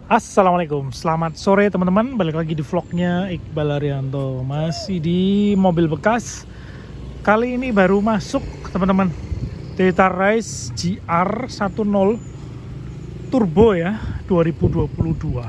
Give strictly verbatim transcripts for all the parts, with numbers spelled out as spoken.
Assalamualaikum, selamat sore teman-teman. Balik lagi di vlognya Iqbal Arianto. Masih di mobil bekas. Kali ini baru masuk teman-teman, Toyota Rise G R sepuluh Turbo ya, dua ribu dua puluh dua.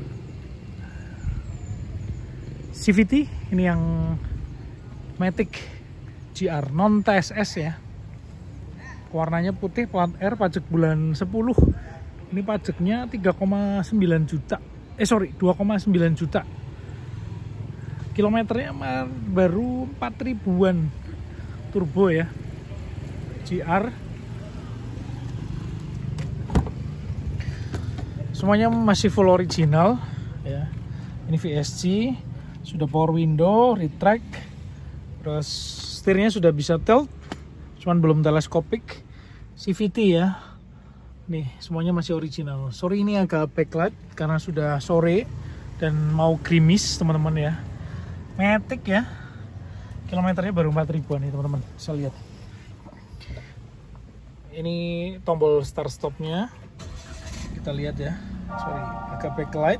C V T ini yang Matic G R non T S S ya. Warnanya putih, plat R, pajak bulan sepuluh. Ini pajaknya tiga koma sembilan juta. Eh sorry, dua koma sembilan juta. Kilometernya baru empat ribuan. Turbo ya. G R. Semuanya masih full original ya. Ini V S C, sudah power window, retract. Terus setirnya sudah bisa tilt, cuman belum teleskopik. C V T ya. Nih, semuanya masih original. Sorry ini agak backlight karena sudah sore dan mau gerimis teman-teman ya. Matic ya. Kilometernya baru empat ribuan nih teman-teman. Bisa lihat. Ini tombol start stopnya. Kita lihat ya. Sorry, agak backlight.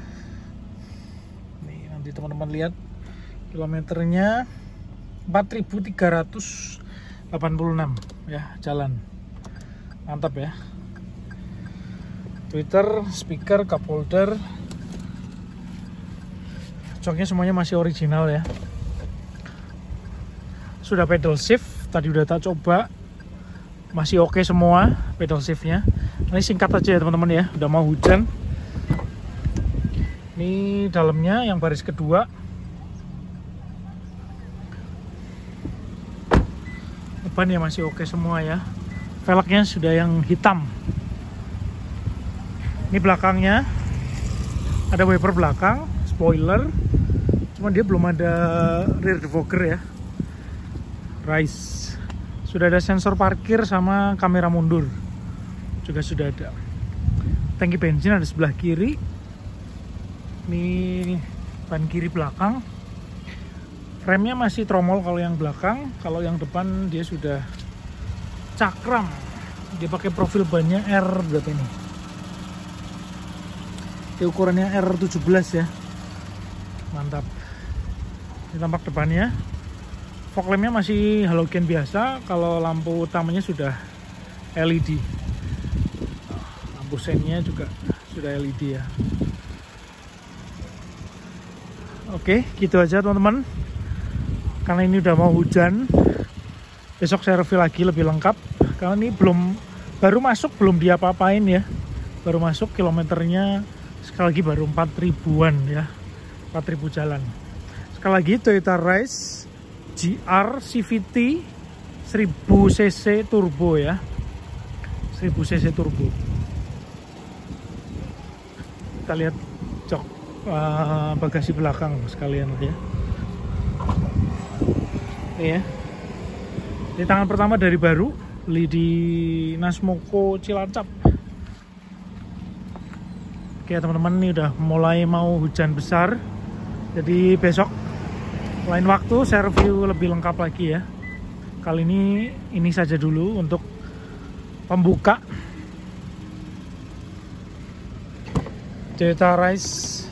Nih, nanti teman-teman lihat kilometernya empat ribu tiga ratus delapan puluh enam ya, jalan. Mantap ya. Twitter, speaker, cup holder, joknya semuanya masih original ya. Sudah pedal shift, tadi udah tak coba, masih oke semua pedal shiftnya. Ini singkat aja ya teman-teman ya, udah mau hujan. Ini dalamnya yang baris kedua. Ban ya masih oke semua ya. Velgnya sudah yang hitam. Ini belakangnya ada wiper belakang, spoiler, cuman dia belum ada rear defogger ya. Rise sudah ada sensor parkir sama kamera mundur juga sudah ada. Tangki bensin ada sebelah kiri. Ini ban kiri belakang. Remnya masih tromol kalau yang belakang, kalau yang depan dia sudah cakram. Dia pakai profil bannya R berapa ini? Ini ukurannya R tujuh belas ya. Mantap. Ini tampak depannya. Fog lampnya masih halogen biasa. Kalau lampu utamanya sudah L E D. Lampu sennya juga sudah L E D ya. Oke, gitu aja teman-teman. Karena ini udah mau hujan, besok saya review lagi lebih lengkap. Karena ini belum, baru masuk, belum diapa-apain ya. Baru masuk, kilometernya sekali lagi baru empat ribuan ya, empat ribu jalan. Sekali lagi Toyota Rise G R C V T seribu cc turbo ya, seribu cc turbo. Kita lihat jok uh, bagasi belakang sekalian ya. Ini ya. Ini tangan pertama dari baru, beli di Nasmoko Cilacap. Oke teman-teman, ini udah mulai mau hujan besar. Jadi besok lain waktu saya review lebih lengkap lagi ya. Kali ini ini saja dulu untuk pembuka Toyota Rise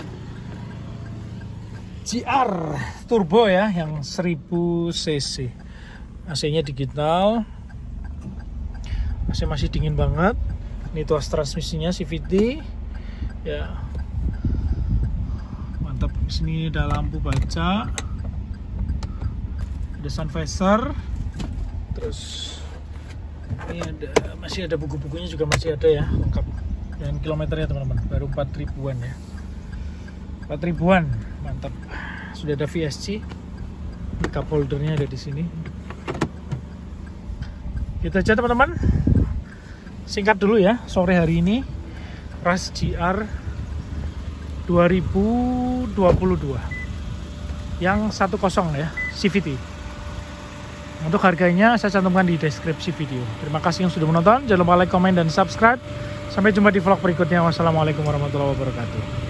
G R Turbo ya, yang seribu cc. A C-nya digital. A C masih dingin banget. Ini tuas transmisinya C V T. Ya, mantap. Sini ada lampu baca, ada sun visor, terus ini ada, masih ada buku-bukunya juga masih ada ya, lengkap. Dan kilometernya teman-teman baru empat ribuan ya, empat ribuan, mantap. Sudah ada V S C, cup holdernya ada di sini. Gitu aja teman-teman, singkat dulu ya sore hari ini. Rise G R dua ribu dua puluh dua yang sepuluh ya, C V T. Untuk harganya saya cantumkan di deskripsi video. Terima kasih yang sudah menonton. Jangan lupa like, komen, dan subscribe. Sampai jumpa di vlog berikutnya. Wassalamualaikum warahmatullahi wabarakatuh.